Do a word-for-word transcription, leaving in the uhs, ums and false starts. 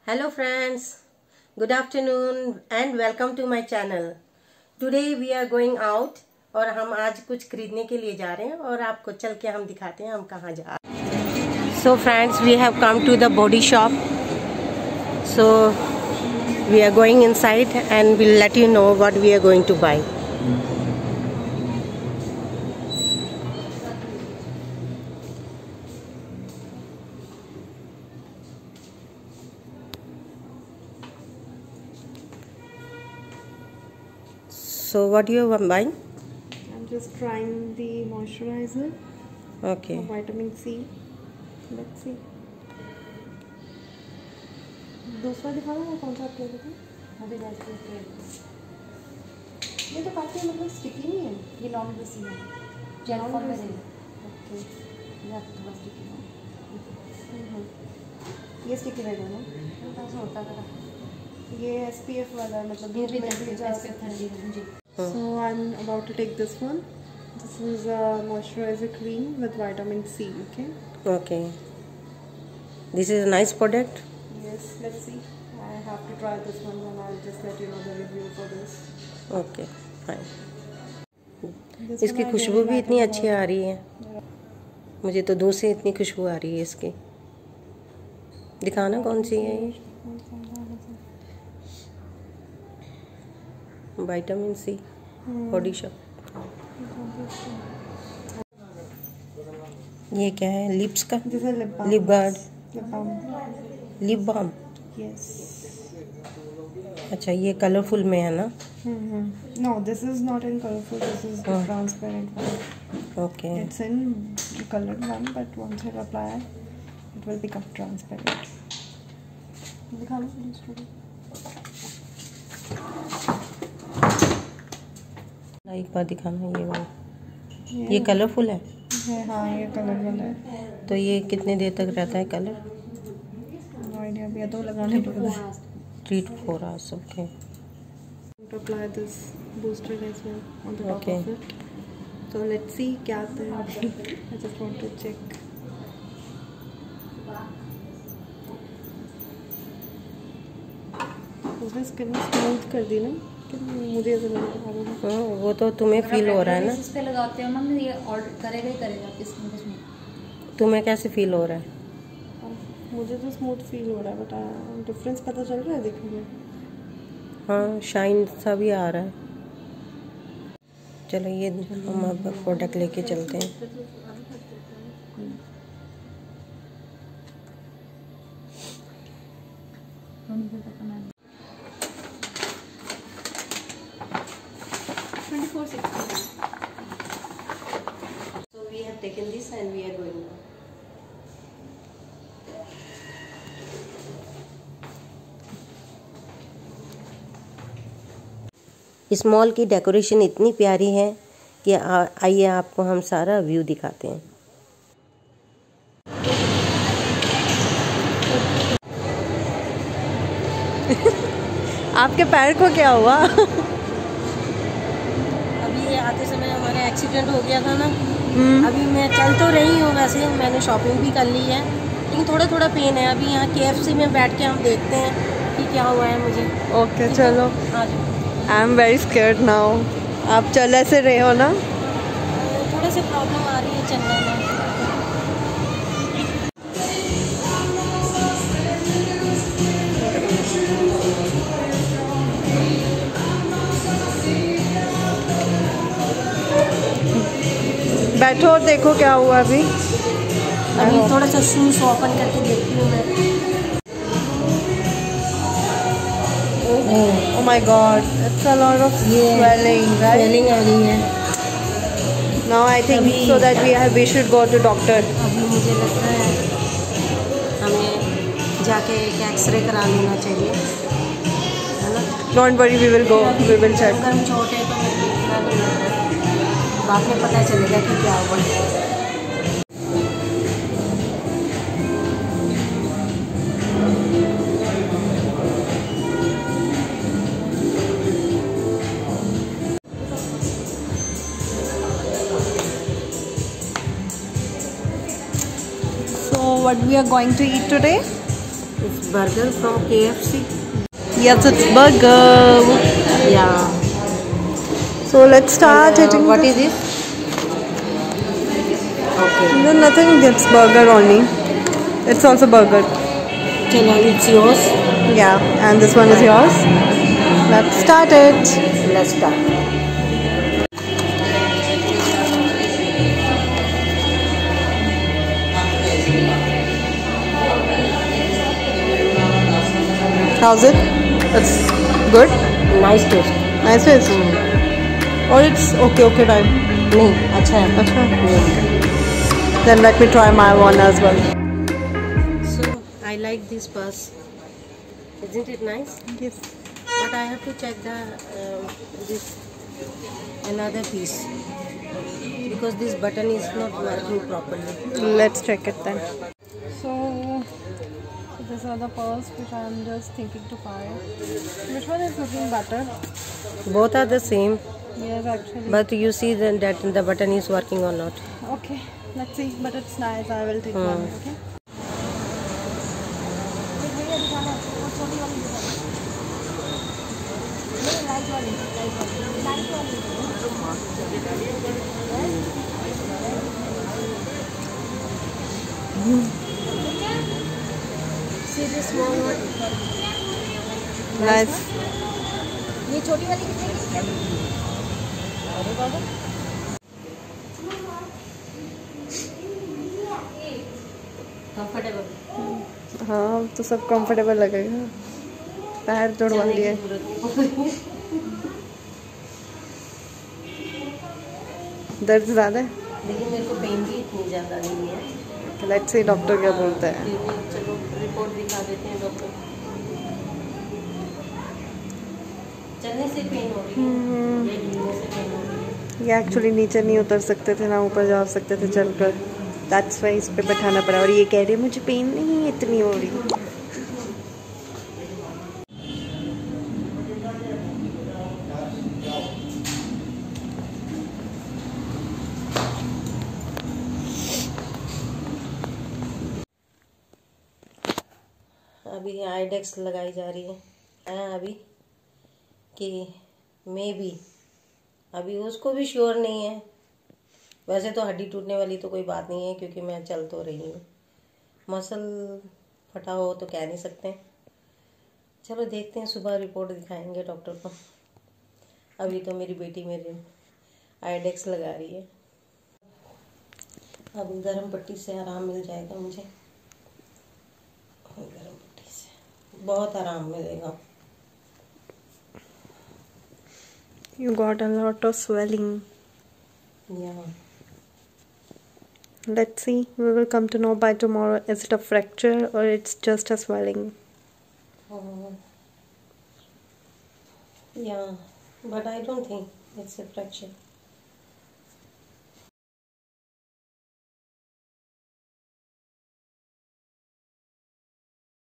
Hello friends, good afternoon and welcome to my channel. Today we are going out और हम आज कुछ खरीदने के लिए जा रहे हैं और आपको चल के हम दिखाते हैं हम कहाँ जा रहे हैं. So friends, we have come to the body shop. So we are going inside and we'll let you know what we are going to buy. So what you are buying? I'm just trying the moisturizer. Okay. Vitamin C. Let's see. दूसरा दिखा ना कौन सा आपको देखो अभी जाके ये तो काफी मतलब स्टिकी नहीं है ये नॉन ग्रीसी है जेल फॉर्म में है ओके ये थोड़ा स्टिकी है ये स्टिकी रहेगा ना ऐसा होता है ये एसपीएफ वाला है मतलब धूप में भी जा सकता है जी. So I'm about to take this one. This is a moisturizer cream with vitamin C. Okay. Okay. This is a nice product. Yes. Let's see. I have to try this one, and I'll just let you know the review for this. Okay. Fine. इसकी खुशबू भी इतनी अच्छी आ रही है. मुझे तो दूर से इतनी खुशबू आ रही है इसकी. दिखाना कौन सी है ये? Vitamin C body shop. ये क्या है? लिप्स का lip guard lip balm. Yes. अच्छा ये कलरफुल में है ना? No this is not in colourful this is transparent one. Okay. It's in coloured one but once you apply it will become transparent. दिखा लो प्लीज. एक बार दिखाना ये वाला. ये कलरफुल है. है हाँ ये कलर वाला है. तो ये कितने देर तक रहता है कलर? नो आइडिया अभी तो लगाने पड़ेगा. Three two four hours. Okay. To apply this booster as well on the top Okay. of it. So let's see क्या आता है अभी. I just want to check. उसने स्किन स्मूथ कर दी ना. मुझे ऐसा लग रहा है. वो तो तुम्हें फील हो रहा है ना. इस पे लगाते हो ना ये ऑर्डर करेगा ही करेगा इसमें कुछ नहीं. तुम्हें कैसे फील हो रहा है? मुझे तो स्मूथ फील हो रहा है बट डिफरेंस पता चल रहा है देखने में. हाँ शाइन सा भी आ रहा है. चलो ये हम अब प्रोडक्ट लेके चलते हैं. So we have taken this and we are going now. इस मॉल की डेकोरेशन इतनी प्यारी है कि आइए आपको हम सारा व्यू दिखाते हैं. आपके पैर को क्या हुआ? अभी ये आते समय हमारा एक्सीडेंट हो गया था ना. अभी मैं चल तो रही हूँ वैसे मैंने शॉपिंग भी कर ली है लेकिन थोड़ा थोड़ा पेन है. अभी यहाँ केएफसी में बैठ के हम देखते हैं कि क्या हुआ है मुझे. ओके okay, चलो. I am very scared now. आप चल ऐसे रहे हो ना? थोड़े से प्रॉब्लम आ रही है चलने में. बैठो और देखो क्या हुआ अभी. अभी थोड़ा सा शूज ओपन करके देखती हूँ मैं. Oh my God, it's a lot of swelling, right? Swelling आ रही है. Now I think so that we have we should go to doctor. अभी मुझे लगता है हमें जाके एक एक्सरे करा लेना चाहिए है ना. Don't worry, we will go. We will check. अगर हम छोटे तो मुझे इतना नहीं लग रहा है. बाद में पता चलेगा कि क्या हुआ. what we are going to eat today? It's burger from K F C. Yes, it's burger. Yeah. So let's start And, uh, eating. what this. is this? Okay. No, nothing. It's burger only. It's also burger. Chalo, it's yours. Yeah, and this one is yours. Let's start it. Let's start. How's it? It's good. Nice taste. Nice taste. Or it's okay, okay time. नहीं अच्छा है. Acha. Then let me try my one as well. So I like this purse. Isn't it nice? Yes. But I have to check the um, this another piece because this button is not working properly. Let's check it then. So, so these are the pearls which I am just thinking to buy. Which one is looking better? Both are the same, Yes, actually. but you see then that the button is working or not. Okay, let's see. But it's nice. I will take Hmm. one. Okay. See this small one? Nice. ये छोटी वाली कितने की? अरे बाबा Comfortable. हाँ, तो सब comfortable लगेगा. पैर जोड़वा लिए. दर्द ज़्यादा है? लेकिन मेरे को पेन भी इतनी ज़्यादा नहीं है. लेट्स सी डॉक्टर क्या बोलते हैं. फिर भी चलो रिपोर्ट दिखा देते हैं डॉक्टर. चलने से पेन हो रही है, ये गिरने से पेन हो रही है. ये एक्चुअली नीचे नहीं उतर सकते थे ना ऊपर जा सकते थे चलकर. दैट्स व्हाई इस पे बैठाना पड़ा. और ये कह रहे मुझे पेन नहीं इतनी हो रही. अभी आईडेक्स लगाई जा रही है. है अभी कि मे बी अभी उसको भी श्योर नहीं है. वैसे तो हड्डी टूटने वाली तो कोई बात नहीं है क्योंकि मैं चल तो रही हूँ. मसल फटा हो तो कह नहीं सकते. चलो देखते हैं, सुबह रिपोर्ट दिखाएंगे डॉक्टर को. अभी तो मेरी बेटी मेरे आईडेक्स लगा रही है. अब गर्म पट्टी से आराम मिल जाएगा मुझे. गर्म पट्टी से बहुत आराम मिलेगा. You got a lot of swelling. Yeah. Let's see. We will come to know by tomorrow. Is it a fracture or it's just a swelling? Uh, yeah, but I don't think it's a fracture.